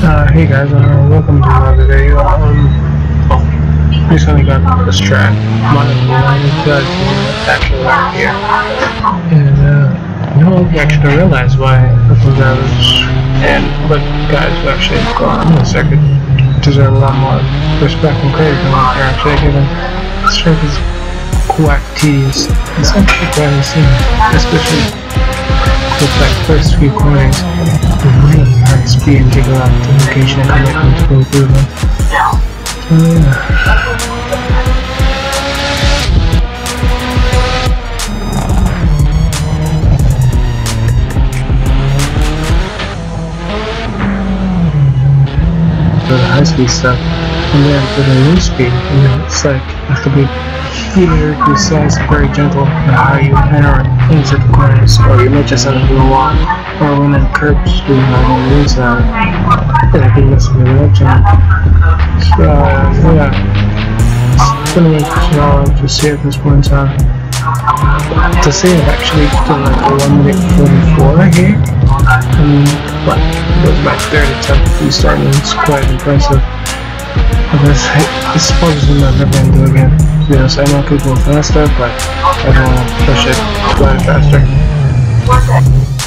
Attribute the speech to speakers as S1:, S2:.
S1: Hey guys, welcome to another video. Recently got this track, Monaco, and it does actually around here. And, I actually realized why the drivers but guys who actually go on the circuit deserve a lot more respect and credit than what they're actually given. This track is quite tedious. It's actually quite insane, especially with like first few corners. Really high speed and take a lot of dedication and commitment to go through them. So yeah. For the high speed stuff, and then for the low speed, it's like you have to be very precise, very gentle in how you enter into the corners, or you may just end up doing a wall, or when it curbs doing on the inside, I think that's a good option. So yeah, it's gonna make it to see at this point in time. To see I've actually done like a 1 minute 44 here, and what, it was about 30 times restart, and it's quite impressive. This is probably something I'm never going to do again. Yes, I know it could go faster, but I don't want to push it quite faster.